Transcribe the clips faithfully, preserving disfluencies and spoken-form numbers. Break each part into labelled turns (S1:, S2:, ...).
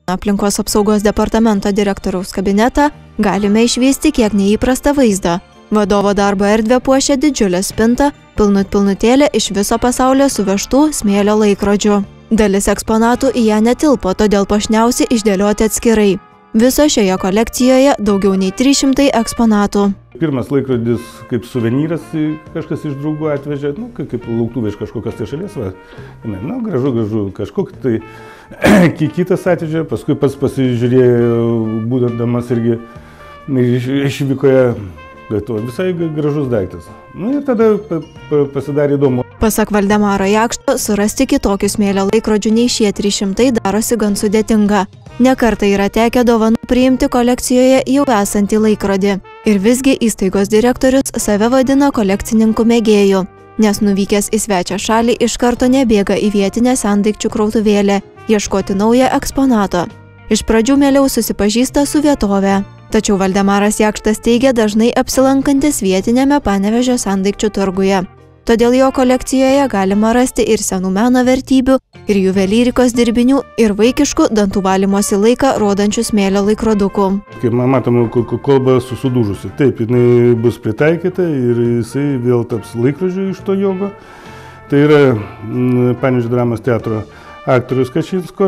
S1: Aplinkos apsaugos departamento direktoriaus kabinetą galime išvysti kiek neįprastą vaizdą. Vadovo darbo erdvę puošia didžiulė spinta, pilnut pilnutėlė iš viso pasaulio suvežtų smėlio laikrodžių. Dalis eksponatų į ją netilpo, todėl pašniausi išdėlioti atskirai. Viso šioje kolekcijoje daugiau nei trys šimtai eksponatų.
S2: Pirmas laikrodis kaip suvenyras kažkas iš draugų atvežė, nu, kaip lauktuvė iš kažkokios tai šalies, va, nu, gražu, gražu, kažkokį tai kitas atvežė, paskui pats pasižiūrėjo, būdamas irgi išvykoje, bet to visai gražus daiktas. Nu, ir tada pasidarė įdomu.
S1: Pasak Valdemaro Jakšto, surasti kitokių smėlio laikrodžių nei šie trys šimtai darosi gan sudėtinga. Nekartą yra tekę dovanų priimti kolekcijoje jau esantį laikrodį. Ir visgi įstaigos direktorius save vadina kolekcininku mėgėju, nes nuvykęs į svečią šalį iš karto nebėga į vietinę sendaikčių krautuvėlę, ieškoti naują eksponato. Iš pradžių mieliau susipažįsta su vietove. Tačiau Valdemaras Jakštas teigia dažnai apsilankantis vietinėme Panevėžio sendaikčių turguje. Todėl jo kolekcijoje galima rasti ir senų meno vertybių, ir juvelyrikos dirbinių, ir vaikiškų dantų valymosi laiką rodančių smėlio laikrodukų.
S2: Kaip matome, kolba susidūžusi. Taip, jinai bus pritaikyta ir jisai vėl taps laikrodžiu iš to jogo. Tai yra Panevėžio dramos teatro aktorius Kačinsko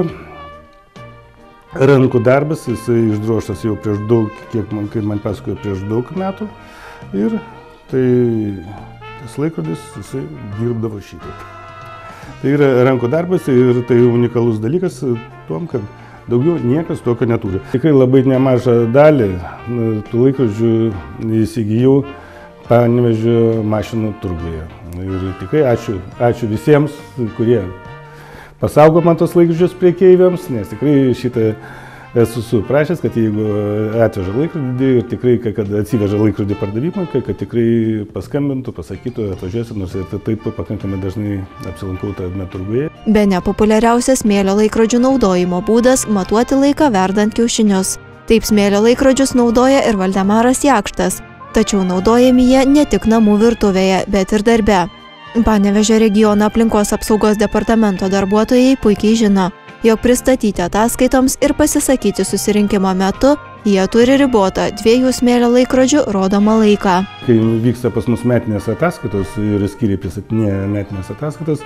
S2: rankų darbas, jisai išdroštas jau prieš daug, kiek man, kaip man pasakojo, prieš daug metų. Ir tai tas laikrodis, jisai dirbdavo šitaip. Tai yra rankų darbas ir tai unikalus dalykas tom, kad daugiau niekas tokio neturi. Tikrai labai nemažą dalį tų laikrodžių įsigijau Panevėžio mašinų turguje. Ir tikrai ačiū, ačiū visiems, kurie pasaugo man tos laikrodžius prekeiviams, nes tikrai šitą esu suprašęs, kad jeigu atveža laikrodį ir tikrai, kad atsiveža laikrodį pardavimą, kad tikrai paskambintų, pasakytų, atvažiuosiu, nors ir taip pakankamai dažnai apsilankau tame turguje.
S1: Bene populiariausias smėlio laikrodžių naudojimo būdas – matuoti laiką verdant kiaušinius. Taip smėlio laikrodžius naudoja ir Valdemaras Jakštas, tačiau naudojami jie ne tik namų virtuvėje, bet ir darbe. Panevėžio regiono aplinkos apsaugos departamento darbuotojai puikiai žino, jog pristatyti ataskaitoms ir pasisakyti susirinkimo metu jie turi ribotą dviejų smėlio laikrodžių rodomą laiką.
S2: Kai vyksta pas mus metinės ataskaitos ir skyriai pristatinėja metinės ataskaitas,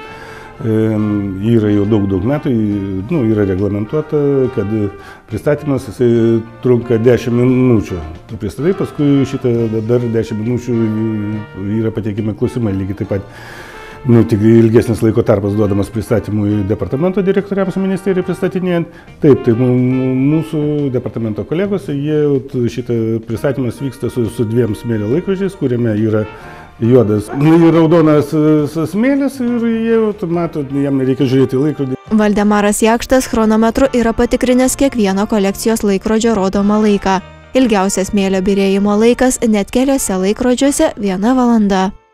S2: yra jau daug, daug metų, nu, yra reglamentuota, kad pristatymas jisai trunka dešimt minučių. Tu pristatai, paskui šitą dar dešimt minučių yra pateikimi klausimai, lygiai taip pat. Nu, tik ilgesnis laiko tarpas duodamas pristatymui departamento direktoriams ministerijai pristatinėjant. Taip, tai mūsų departamento kolegos, jie šitą pristatymas vyksta su, su dviem smėlio laikrodžiais, kuriame yra juodas ir raudonas smėlis ir jie, mato, jam nereikia žiūrėti laikrodį.
S1: Valdemaras Jakštas chronometru yra patikrinęs kiekvieno kolekcijos laikrodžio rodomą laiką. Ilgiausias smėlio byrėjimo laikas net keliose laikrodžiuose viena valanda.